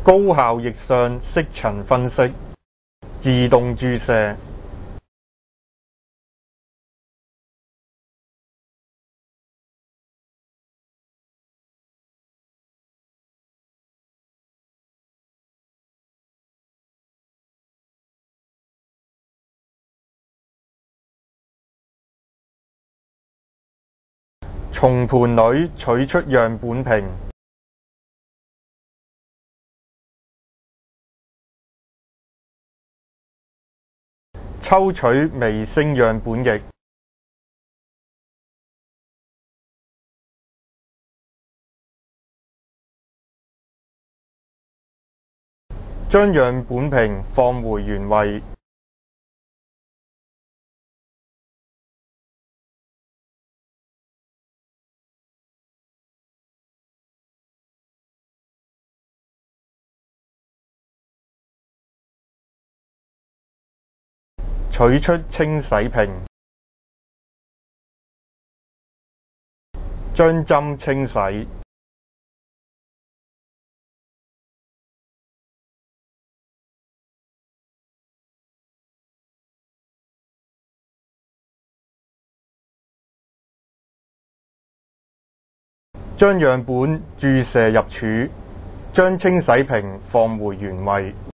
高效逆向色層分析，自動注射。從盤裏取出樣本瓶，抽取微星樣本液，將樣本瓶放回原位。取出清洗瓶，將針清洗，將樣本注射入柱，將清洗瓶放回原位。